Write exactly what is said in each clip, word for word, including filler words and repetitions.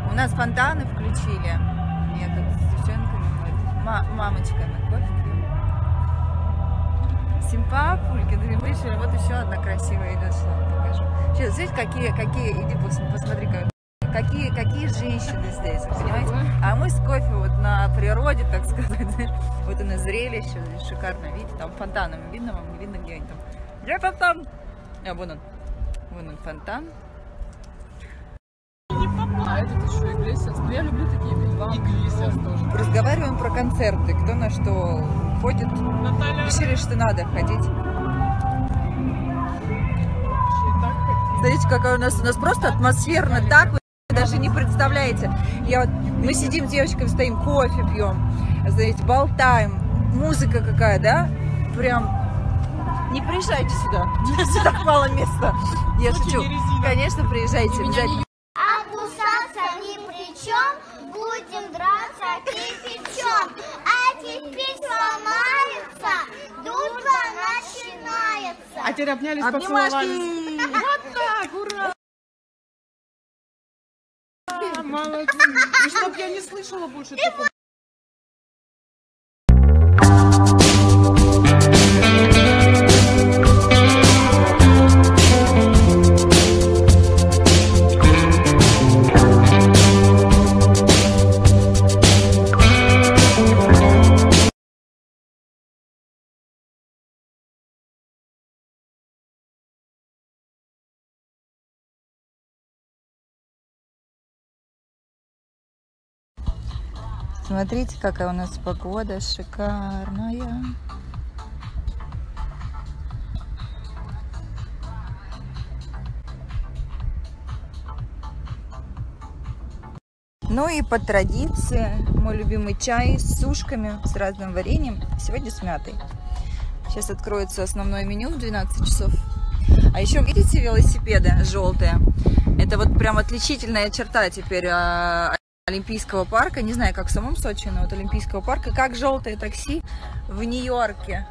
У нас фонтаны включили. Я тут с девчонками, вот, мамочками кофе пью. Симпапульки, вышли. Вот еще одна красивая идет, что я покажу. Сейчас, видите, какие, какие, иди посмотри, какие, какие женщины здесь, понимаете? А мы с кофе вот на природе, так сказать. Вот оно зрелище, шикарно, видите, там фонтаном видно, вам не видно, где они там. Где фонтан? А, вон он, вон он фонтан. А этот еще Иглесиас. Ну, я люблю такие бильбаны. Иглесиас тоже. Разговариваем про концерты. Кто на что ходит. Наталья... Решили, что надо ходить. Смотрите, какая у нас, у нас просто атмосферно. Так вы даже не представляете. Я вот, мы сидим с девочками, стоим, кофе пьем. Знаете, болтаем. Музыка какая, да? Прям... Не приезжайте сюда. Здесь так мало места. Я шучу. Конечно, приезжайте обязательно. А кусаться ни при чем, будем драться кипячом. А теперь сломается, дружба начинается. А теперь обнялись, поцеловались. Вот так, ура! Молодцы. И чтоб я не слышала больше такого. Смотрите, какая у нас погода шикарная. Ну и по традиции мой любимый чай с сушками, с разным вареньем. Сегодня с мятой. Сейчас откроется основное меню в двенадцать часов. А еще видите велосипеды желтые? Это вот прям отличительная черта теперь Олимпийского парка, не знаю, как в самом Сочи, но вот Олимпийского парка, как желтые такси в Нью-Йорке.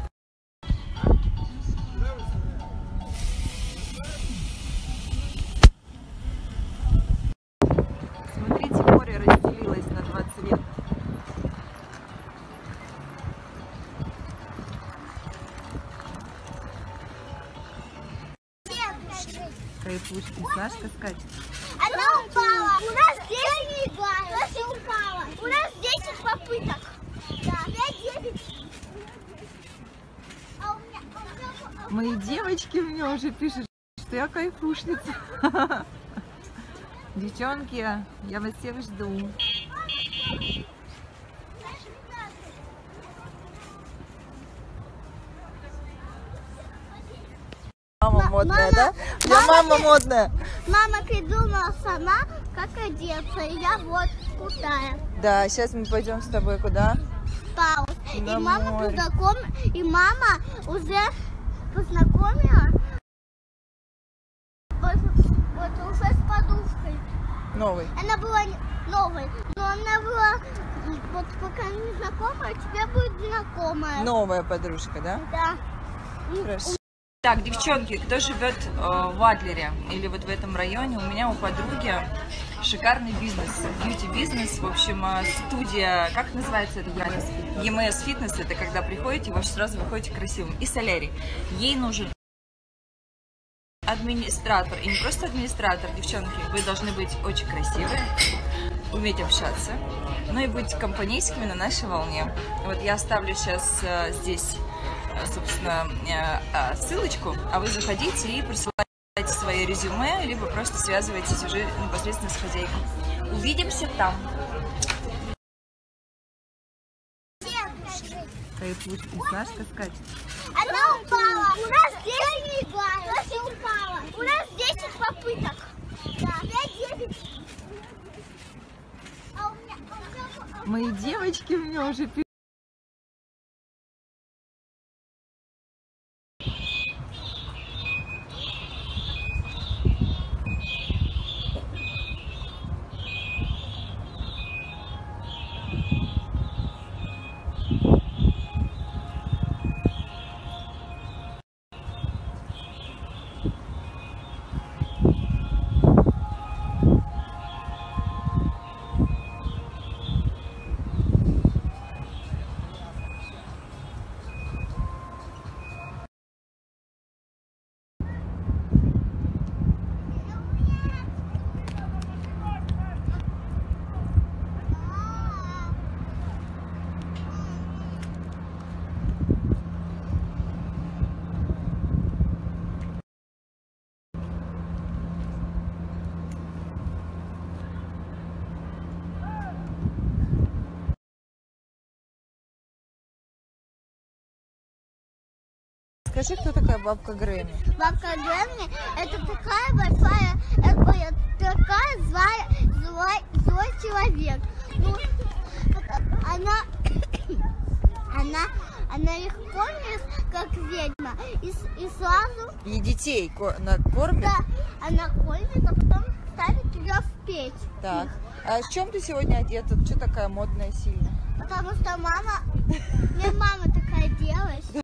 Смотрите, море разделилось на два цвета. Кайфушки, Сашка скачет. Она упала. У нас десять, у нас упала. У нас десять попыток. Да, девять. А у меня, а у меня, а Мои девочки мне уже пишут, что я кайфушница. Девчонки, я вас всех жду. Мама модная, мама, да? Я мама, мама модная. Мама придумала сама, как одеться, и я вот крутая. Да, сейчас мы пойдем с тобой куда? Пауз. И На мама море. познаком... и мама уже познакомила вот, вот уже с подружкой. Новый. Она была новой, но она была вот пока не знакомая, тебе будет знакомая. Новая подружка, да? Да. Хорошо. Так, девчонки, кто живет э, в Адлере или вот в этом районе, у меня у подруги шикарный бизнес, бьюти-бизнес, в общем, э, студия, как называется это бизнес? и эм эс фитнес, это когда приходите, вы сразу выходите красивым. И солярий. Ей нужен администратор, и не просто администратор, девчонки, вы должны быть очень красивые, уметь общаться, но и быть компанейскими на нашей волне. Вот я оставлю сейчас э, здесь, собственно, ссылочку, а вы заходите и присылайте свои резюме, либо просто связывайтесь уже непосредственно с хозяйкой. Увидимся там. Кайфушки, Сашка скачет. Она упала. У нас десять, у нас упала. У нас десять попыток. Да, девять. А у меня, а у меня... Мои девочки мне уже пишут. Расскажи, кто такая бабка Гренни. Бабка Гренни это такая большая, это такая злая, злой, злой человек. Ну, она, она, она их кормит, как ведьма, и, и сразу... И детей ко- на- кормит? Да, она кормит, а потом ставит ее в печь. Так. А в чем ты сегодня одета? Что такая модная сильно? Потому что мама, мне мама такая делает.